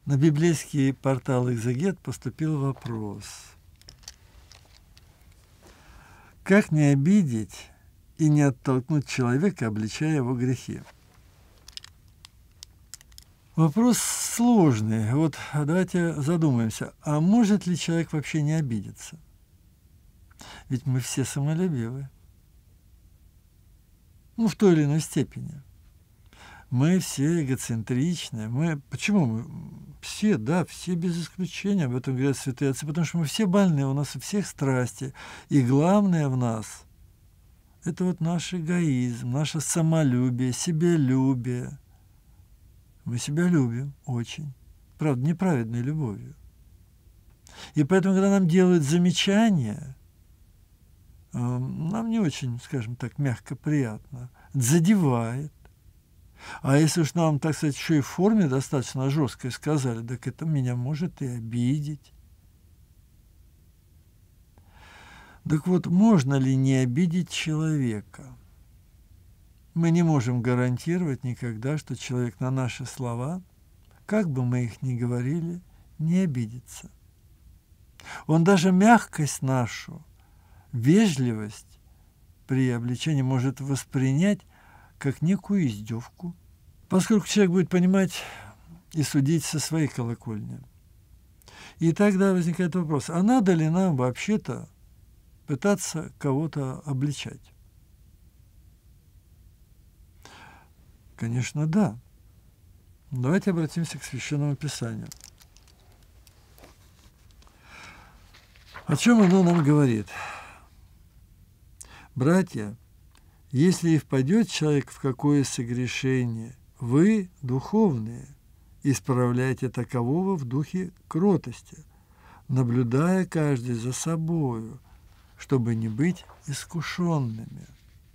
На библейский портал «Экзегет» поступил вопрос. Как не обидеть и не оттолкнуть человека, обличая его грехи? Вопрос сложный. Вот давайте задумаемся, а может ли человек вообще не обидеться? Ведь мы все самолюбивы. Ну, в той или иной степени. Мы все эгоцентричны. Почему мы? Все, да, все без исключения. Об этом говорят святые отцы. Потому что мы все больные, у нас у всех страсти. И главное в нас – это вот наш эгоизм, наше самолюбие, себялюбие. Мы себя любим очень. Правда, неправедной любовью. И поэтому, когда нам делают замечания, нам не очень, скажем так, мягко приятно, задевает. А если уж нам, так сказать, еще и в форме достаточно жесткой сказали, так это меня может и обидеть. Так вот, можно ли не обидеть человека? Мы не можем гарантировать никогда, что человек на наши слова, как бы мы их ни говорили, не обидится. Он даже мягкость нашу, вежливость при обличении может воспринять как некую издевку, поскольку человек будет понимать и судить со своей колокольни. И тогда возникает вопрос, а надо ли нам вообще-то пытаться кого-то обличать? Конечно, да. Давайте обратимся к Священному Писанию. О чем оно нам говорит? Братья, если и впадет человек в какое согрешение, вы, духовные, исправляйте такового в духе кротости, наблюдая каждый за собою, чтобы не быть искушенными.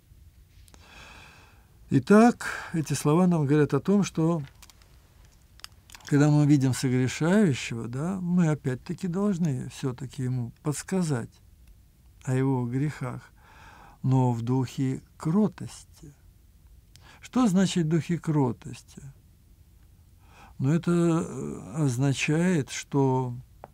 Итак, эти слова нам говорят о том, что когда мы видим согрешающего, да, мы опять-таки должны все-таки ему подсказать о его грехах, но в духе кротости. Что значит в духе кротости? Ну, это означает, что,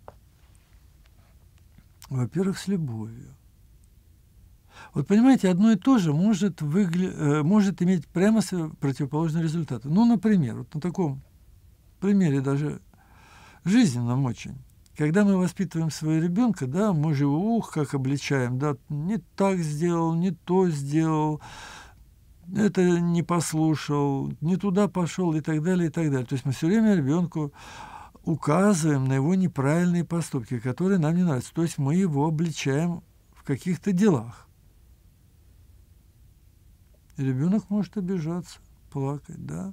во-первых, с любовью. Вот понимаете, одно и то же может иметь прямо противоположный результат. Ну, например, вот на таком примере даже жизненном очень. Когда мы воспитываем своего ребенка, да, мы же его, как обличаем, да, не так сделал, не то сделал, это не послушал, не туда пошел и так далее, и так далее. То есть мы все время ребенку указываем на его неправильные поступки, которые нам не нравятся. То есть мы его обличаем в каких-то делах. И ребенок может обижаться, плакать, да.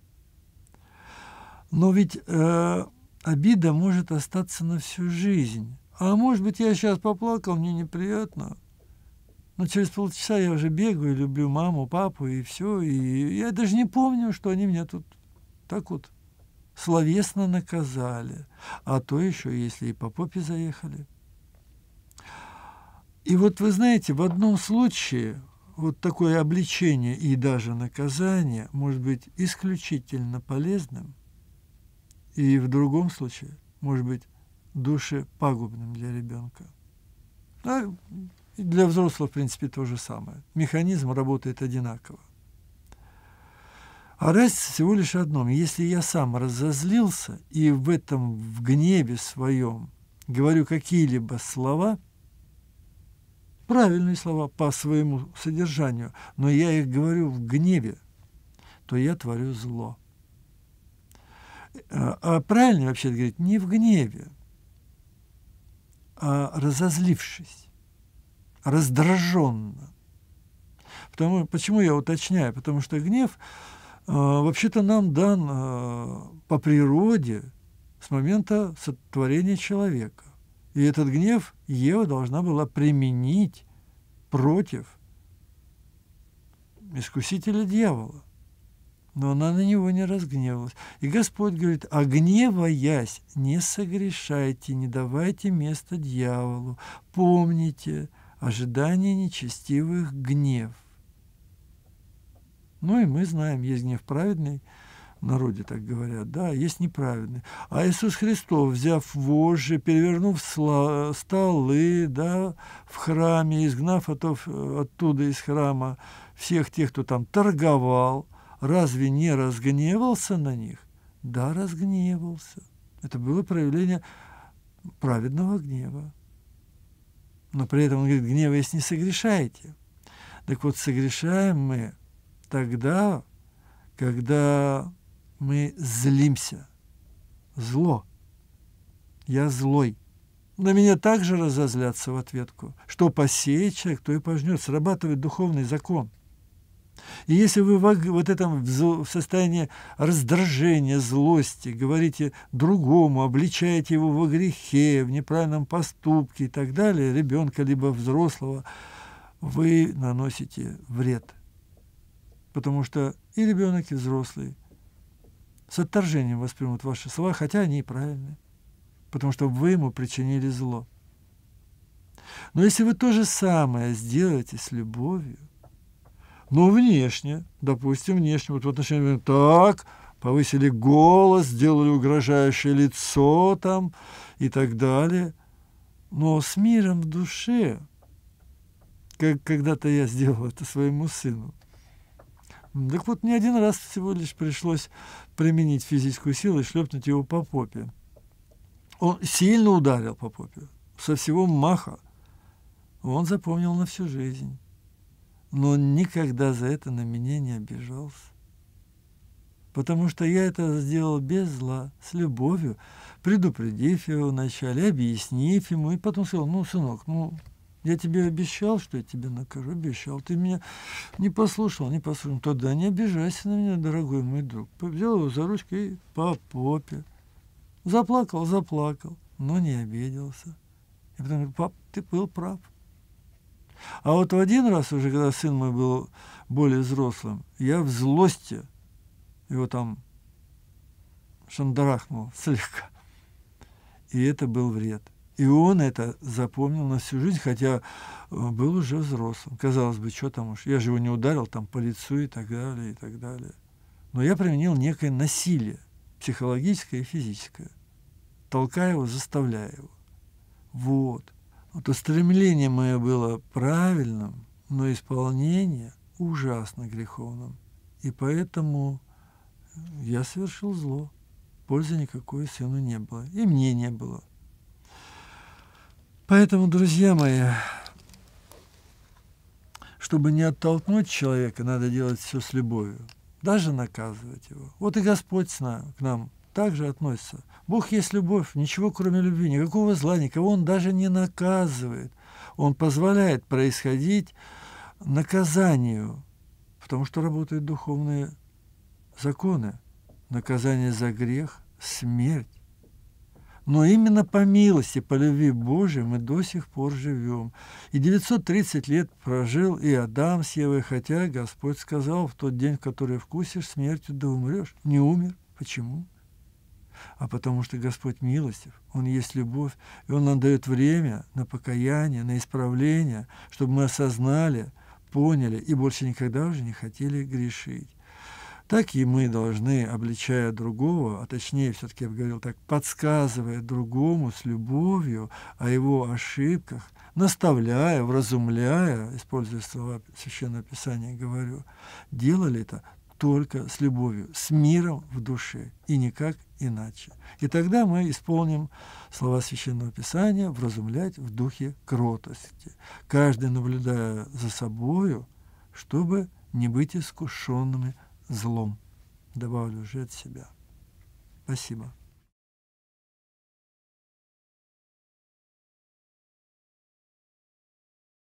Но ведь обида может остаться на всю жизнь. А может быть, я сейчас поплакал, мне неприятно. Но через полчаса я уже бегаю, люблю маму, папу и все. И я даже не помню, что они меня тут так вот словесно наказали. А то еще, если и по попе заехали. И вот вы знаете, в одном случае вот такое обличение и даже наказание может быть исключительно полезным, и в другом случае может быть душепагубным для ребенка. А и для взрослых, в принципе, то же самое. Механизм работает одинаково. А разница всего лишь в одном. Если я сам разозлился и в гневе своем говорю какие-либо слова, правильные слова по своему содержанию, но я их говорю в гневе, то я творю зло. А правильно вообще говорить не в гневе, а разозлившись, раздраженно. Почему я уточняю? Потому что гнев вообще-то нам дан по природе с момента сотворения человека. И этот гнев Ева должна была применить против искусителя дьявола. Но она на него не разгневалась. И Господь говорит, а гневаясь, не согрешайте, не давайте места дьяволу. Помните, ожидание нечестивых гнев. Ну и мы знаем, есть гнев праведный, в народе так говорят, да, есть неправедные. А Иисус Христос, взяв вожжи, перевернув столы, да, в храме, изгнав оттуда из храма всех тех, кто там торговал, разве не разгневался на них? Да, разгневался. Это было проявление праведного гнева. Но при этом он говорит, гневаясь, не согрешайте. Так вот, согрешаем мы тогда, когда мы злимся. Зло. Я злой. На меня также разозлятся в ответку. Что посеет человек, то и пожнет. Срабатывает духовный закон. И если вы вот этом в состоянии раздражения, злости говорите другому, обличаете его во грехе, в неправильном поступке и так далее, ребенка либо взрослого, вы наносите вред. Потому что и ребенок, и взрослый с отторжением воспримут ваши слова, хотя они и правильные. Потому что вы ему причинили зло. Но если вы то же самое сделаете с любовью, но внешне, допустим, внешне, вот в отношении, так, повысили голос, сделали угрожающее лицо там и так далее, но с миром в душе, как когда-то я сделал это своему сыну. Так вот, мне один раз всего лишь пришлось применить физическую силу и шлепнуть его по попе. Он сильно ударил по попе, со всего маха. Он запомнил на всю жизнь. Но он никогда за это на меня не обижался. Потому что я это сделал без зла, с любовью, предупредив его вначале, объяснив ему, и потом сказал, ну, сынок, я тебе обещал, что я тебя накажу, обещал. Ты меня не послушал. Тогда не обижайся на меня, дорогой мой друг. Взял его за ручку и по попе. Заплакал, но не обиделся. И потом говорит, пап, ты был прав. А вот в один раз уже, когда сын мой был более взрослым, я в злости его там шандарахнул слегка. И это был вред. И он это запомнил на всю жизнь, хотя был уже взрослым. Казалось бы, что там уж, я же его не ударил там по лицу и так далее, и так далее. Но я применил некое насилие, психологическое и физическое, толкая его, заставляя его. Вот. То стремление мое было правильным, но исполнение ужасно греховным. И поэтому я совершил зло. Пользы никакой сыну не было. И мне не было. Поэтому, друзья мои, чтобы не оттолкнуть человека, надо делать все с любовью. Даже наказывать его. Вот и Господь к нам также относится. Бог есть любовь, ничего кроме любви, никакого зла, никого Он даже не наказывает. Он позволяет происходить наказанию, потому что работают духовные законы. Наказание за грех – смерть. Но именно по милости, по любви Божией мы до сих пор живем. И 930 лет прожил и Адам с Евой, хотя Господь сказал, в тот день, в который вкусишь, смертью да умрешь. Не умер. Почему? А потому что Господь милостив, Он есть любовь, и Он нам дает время на покаяние, на исправление, чтобы мы осознали, поняли и больше никогда уже не хотели грешить. Так и мы должны, обличая другого, а точнее, все-таки я бы говорил так, подсказывая другому с любовью о его ошибках, наставляя, вразумляя, используя слова Священного Писания, говорю, делали это только с любовью, с миром в душе, и никак иначе. И тогда мы исполним слова Священного Писания вразумлять в духе кротости, каждый наблюдая за собою, чтобы не быть искушенными злом. Добавлю уже от себя. Спасибо.